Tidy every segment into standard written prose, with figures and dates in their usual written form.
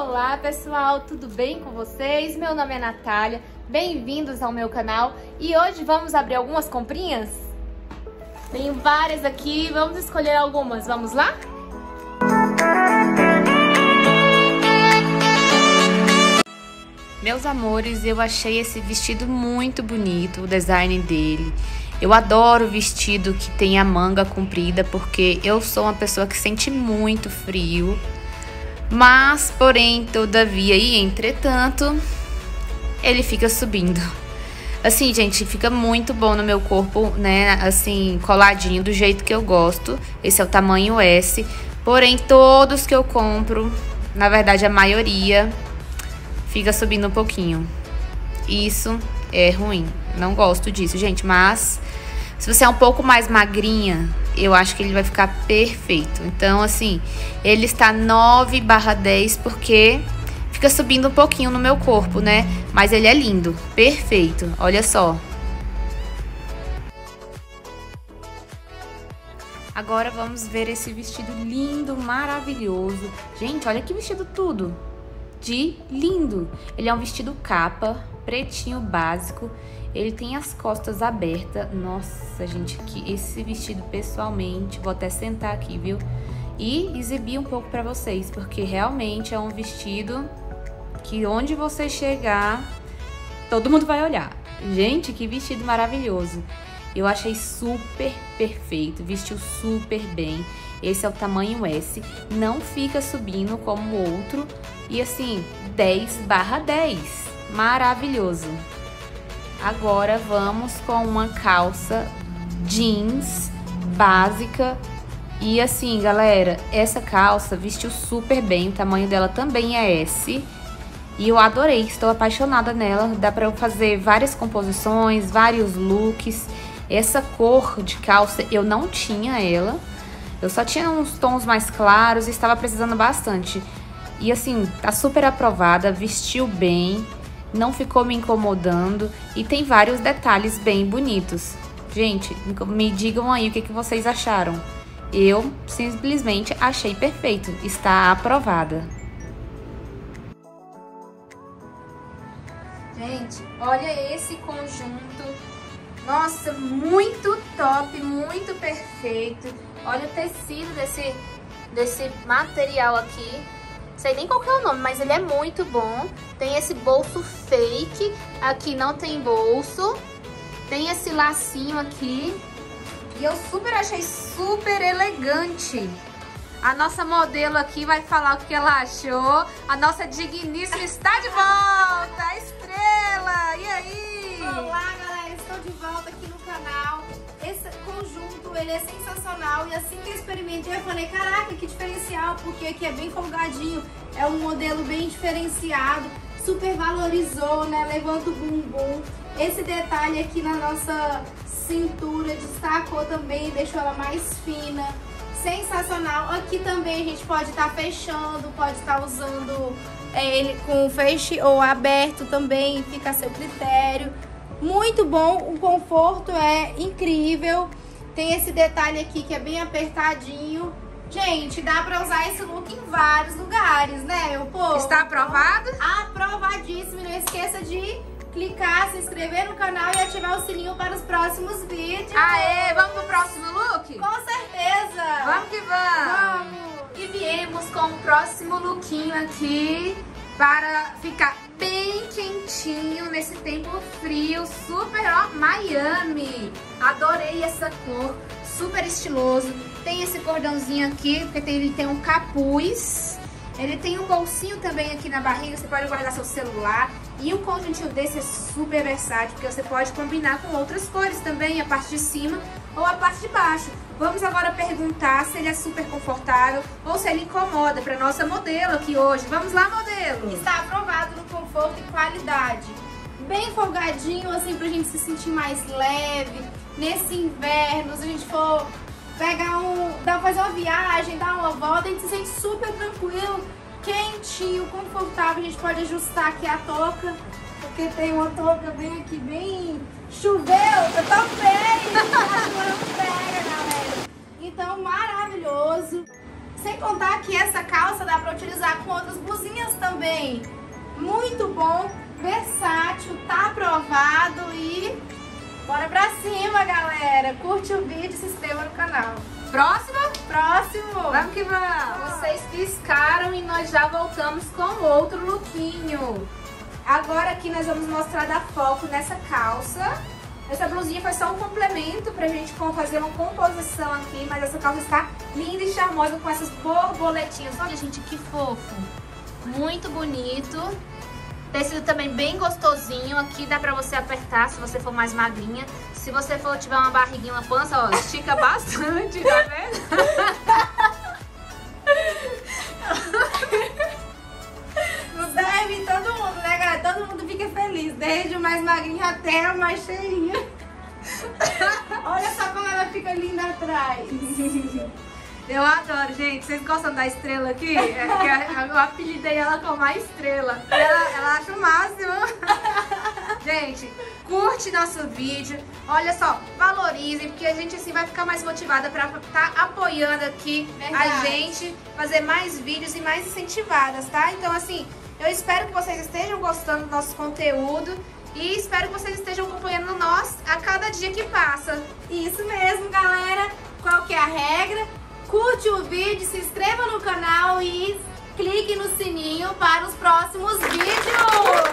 Olá pessoal, tudo bem com vocês? Meu nome é Natália, bem-vindos ao meu canal e hoje vamos abrir algumas comprinhas? Tenho várias aqui, vamos escolher algumas, vamos lá? Meus amores, eu achei esse vestido muito bonito, o design dele. Eu adoro vestido que tem a manga comprida porque eu sou uma pessoa que sente muito frio. Mas, porém, todavia e entretanto, ele fica subindo. Assim, gente, fica muito bom no meu corpo, né? Assim, coladinho do jeito que eu gosto. Esse é o tamanho S. Porém, todos que eu compro, na verdade a maioria, fica subindo um pouquinho. Isso é ruim. Não gosto disso, gente. Mas, se você é um pouco mais magrinha, eu acho que ele vai ficar perfeito. Então, assim, ele está 9/10 porque fica subindo um pouquinho no meu corpo, né? Mas ele é lindo, perfeito. Olha só. Agora vamos ver esse vestido lindo, maravilhoso. Gente, olha que vestido tudo de lindo. Ele é um vestido capa, pretinho básico. Ele tem as costas abertas. Nossa, gente, que esse vestido pessoalmente, vou até sentar aqui, viu? E exibir um pouco pra vocês, porque realmente é um vestido que onde você chegar, todo mundo vai olhar. Gente, que vestido maravilhoso. Eu achei super perfeito, vestiu super bem. Esse é o tamanho S, não fica subindo como o outro. E assim, 10/10, maravilhoso. Agora vamos com uma calça jeans básica. E assim, galera, essa calça vestiu super bem. O tamanho dela também é S. E eu adorei, estou apaixonada nela. Dá pra eu fazer várias composições, vários looks. Essa cor de calça eu não tinha ela. Eu só tinha uns tons mais claros e estava precisando bastante. E assim, tá super aprovada, vestiu bem. Não ficou me incomodando e tem vários detalhes bem bonitos. Gente, me digam aí o que vocês acharam. Eu simplesmente achei perfeito, está aprovada. Gente, olha esse conjunto. Nossa, muito top, muito perfeito. Olha o tecido desse material aqui. Sei nem qual que é o nome, mas ele é muito bom. Tem esse bolso fake, aqui não tem bolso. Tem esse lacinho aqui. E eu achei super elegante. A nossa modelo aqui vai falar o que ela achou. A nossa digníssima está de volta, a Estrela. E aí? Olá, galera, estou de volta aqui no canal. Esse conjunto, ele é sensacional e assim que eu experimentei, eu falei, caraca, que diferencial, porque aqui é bem folgadinho, é um modelo bem diferenciado, super valorizou, né, levanta o bumbum. Esse detalhe aqui na nossa cintura destacou também, deixou ela mais fina, sensacional. Aqui também a gente pode estar fechando, pode estar usando ele com feixe ou aberto também, fica a seu critério. Muito bom, o conforto é incrível. Tem esse detalhe aqui que é bem apertadinho. Gente, dá pra usar esse look em vários lugares, né, meu povo? Está aprovado? Aprovadíssimo. E não esqueça de clicar, se inscrever no canal e ativar o sininho para os próximos vídeos. Aê, vamos pro próximo look? Com certeza! Vamos que vamos! Vamos! E viemos com o próximo lookinho aqui para ficar bem quentinho nesse tempo frio, super, ó, Miami. Adorei essa cor, super estiloso. Tem esse cordãozinho aqui, porque ele tem um capuz. Ele tem um bolsinho também aqui na barriga, você pode guardar seu celular. E um conjuntinho desse é super versátil, porque você pode combinar com outras cores também, a parte de cima ou a parte de baixo. Vamos agora perguntar se ele é super confortável ou se ele incomoda para nossa modelo aqui hoje. Vamos lá, modelo! Está aprovado no conforto e qualidade. Bem folgadinho, assim, pra gente se sentir mais leve. Nesse inverno, se a gente for fazer uma viagem, dar uma volta, a gente se sente super tranquilo, quentinho, confortável. A gente pode ajustar aqui a touca, porque tem uma touca bem aqui, bem... Choveu, eu tô feio, não pega, galera. Então, maravilhoso. Sem contar que essa calça dá pra utilizar com outras blusinhas também. bem. Muito bom, versátil, tá aprovado e bora pra cima, galera. Curte o vídeo e se inscreva no canal. Próximo? Próximo. Vamos que vamos. Vocês piscaram e nós já voltamos com outro lookinho. Agora aqui nós vamos mostrar dar foco nessa calça. Essa blusinha foi só um complemento pra gente fazer uma composição aqui, mas essa calça está linda e charmosa com essas borboletinhas. Olha, gente, que fofo. Muito bonito. Tecido também bem gostosinho. Aqui dá pra você apertar se você for mais magrinha. Se você tiver uma barriguinha, uma pança, ó, estica bastante, tá vendo? Serve todo mundo, né, galera? Todo mundo fica feliz, desde o mais magrinho até a mais cheinha. Olha só como ela fica linda atrás. Eu adoro, gente. Vocês gostam da estrela aqui? Eu apelidei ela como a estrela. Ela acha o máximo. Gente, curte nosso vídeo. Olha só, valorizem, porque a gente assim vai ficar mais motivada pra estar apoiando aqui. Verdade. A gente fazer mais vídeos e mais incentivadas, tá? Então assim, eu espero que vocês estejam gostando do nosso conteúdo e espero que vocês estejam acompanhando nós a cada dia que passa. Isso mesmo, galera. Qual que é a regra? Curte o vídeo, se inscreva no canal e clique no sininho para os próximos vídeos.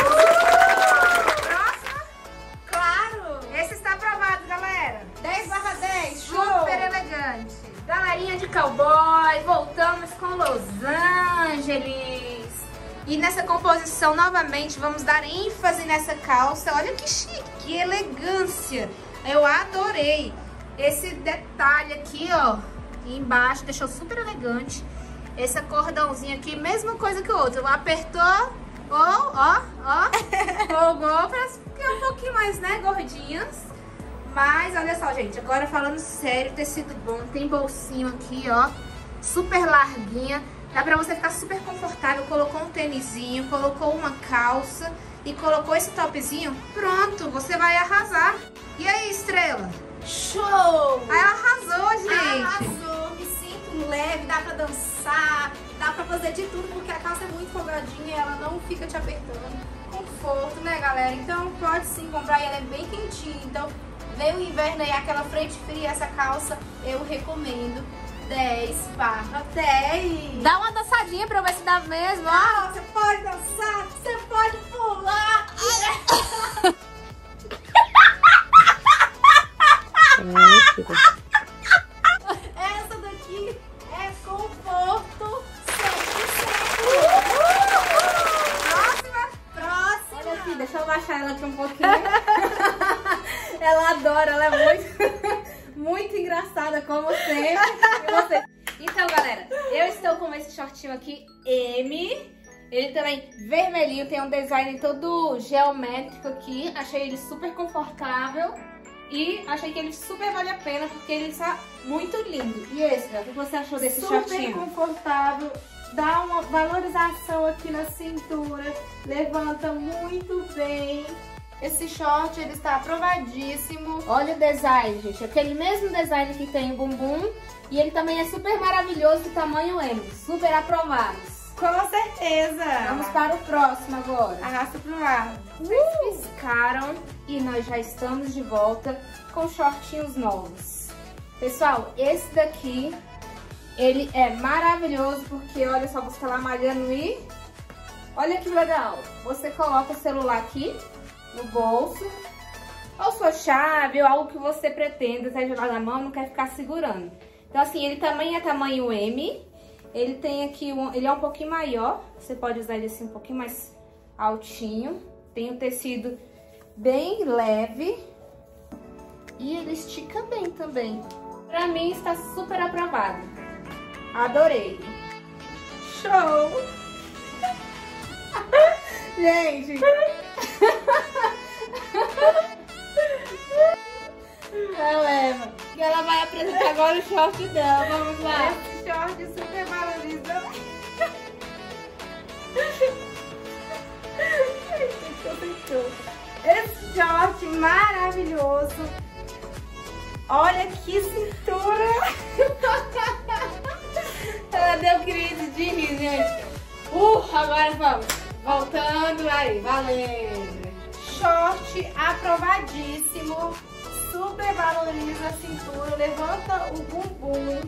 Próximo? Claro! Esse está aprovado, galera. 10/10, show! Super elegante. Galerinha de cowboy, voltamos com Los Angeles. E nessa composição, novamente, vamos dar ênfase nessa calça. Olha que chique, que elegância. Eu adorei. Esse detalhe aqui, ó, embaixo, deixou super elegante. Esse cordãozinho aqui, mesma coisa que o outro. Apertou, folgou pra ficar um pouquinho mais, né, gordinhas. Mas, olha só, gente, agora falando sério, tecido bom. Tem bolsinho aqui, ó, super larguinha. Dá pra você ficar super confortável. Colocou um tênisinho, colocou uma calça e colocou esse topzinho. Pronto, você vai arrasar. E aí, estrela? Show! Aí ela arrasou, gente. Arrasou, me sinto leve, dá pra dançar, dá pra fazer de tudo, porque a calça é muito folgadinha e ela não fica te apertando. Conforto, né, galera? Então pode sim comprar e ela é bem quentinha. Então, veio o inverno aí, aquela frente fria, essa calça eu recomendo. 10/10. Dá uma dançadinha pra eu ver se dá mesmo, ó. Ah, você pode dançar, você pode pular. Essa daqui é conforto 100%. Próxima. Olha aqui, deixa eu baixar ela aqui um pouquinho. Ela adora, ela é muito engraçada, como sempre. Então, galera, eu estou com esse shortinho aqui, M. Ele também vermelhinho, tem um design todo geométrico aqui. Achei ele super confortável. E achei que ele super vale a pena, porque ele está muito lindo. E esse, o que você achou desse shortinho? Super confortável, dá uma valorização aqui na cintura, levanta muito bem. Esse short, ele está aprovadíssimo. Olha o design, gente. Aquele mesmo design que tem o bumbum. E ele também é super maravilhoso, de tamanho M. Super aprovados. Com certeza. Vamos para o próximo agora. Arrasta pro lado. Vocês piscaram e nós já estamos de volta com shortinhos novos. Pessoal, esse daqui, ele é maravilhoso porque, olha só, você tá lá malhando e... Olha que legal. Você coloca o celular aqui no bolso, ou sua chave, ou algo que você pretenda, seja lá na mão, não quer ficar segurando. Então, assim, ele também é tamanho M. Ele tem aqui, ele é um pouquinho maior, você pode usar ele assim um pouquinho mais altinho. Tem um tecido bem leve e ele estica bem também. Pra mim está super aprovado. Adorei. Show! Gente! Ela e ela vai apresentar agora o short dela. Vamos lá. Esse short super valoriza. Esse short maravilhoso. Olha que cintura. Ela deu crise de rir, gente. Agora vamos. Voltando aí, valendo. Short aprovadíssimo. Super valoriza a cintura, levanta o bumbum.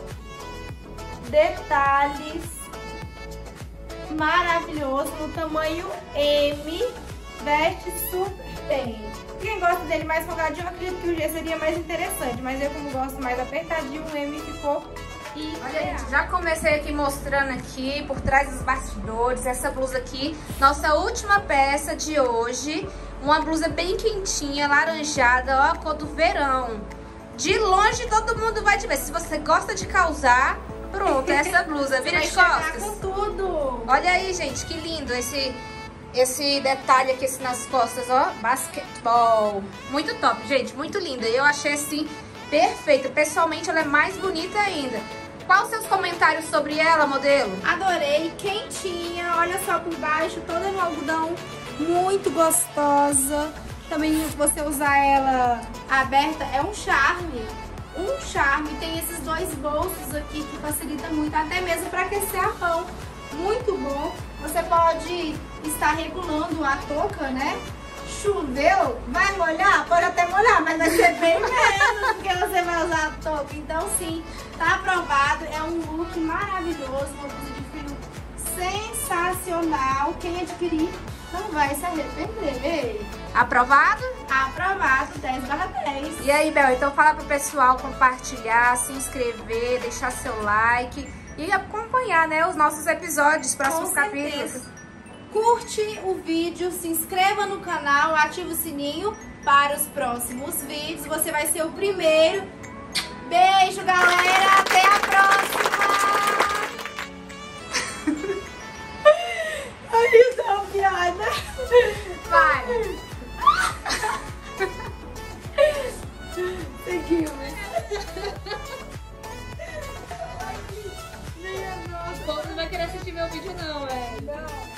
Detalhes. Maravilhoso, no tamanho M. Veste super bem. Quem gosta dele mais folgadinho, eu acredito que o G seria mais interessante. Mas eu, como gosto mais apertadinho, o M ficou ideal. Olha, gente, já comecei aqui mostrando aqui, por trás dos bastidores, essa blusa aqui. Nossa última peça de hoje. Uma blusa bem quentinha, laranjada, ó, a cor do verão. De longe todo mundo vai te ver. Se você gosta de causar, pronto, essa blusa. Vira de costas. Com tudo. Olha aí, gente, que lindo esse detalhe aqui assim, nas costas, ó. Basquetebol. Muito top, gente, muito linda. Eu achei assim, perfeita. Pessoalmente, ela é mais bonita ainda. Quais os seus comentários sobre ela, modelo? Adorei, quentinha, olha só por baixo, toda no algodão, muito gostosa. Também você usar ela aberta é um charme. Um charme, tem esses dois bolsos aqui que facilita muito, até mesmo para aquecer a mão. Muito bom. Você pode estar regulando a touca, né? Choveu, vai molhar? Pode até molhar, mas vai ser bem menos do que você vai usar a touca. Então sim, tá aprovado. É um look maravilhoso, uma blusa de frio sensacional. Quem adquirir não vai se arrepender. Aprovado? Aprovado, 10/10. E aí, Bel, então fala pro pessoal compartilhar, se inscrever, deixar seu like e acompanhar, né, os nossos episódios, próximos capítulos. Curte o vídeo, se inscreva no canal, ative o sininho para os próximos vídeos. Você vai ser o primeiro. Beijo, galera. Até a próxima. Ai, isso é uma piada. Vai. Seguiu, né? O povo não vai querer assistir meu vídeo não, velho. Não.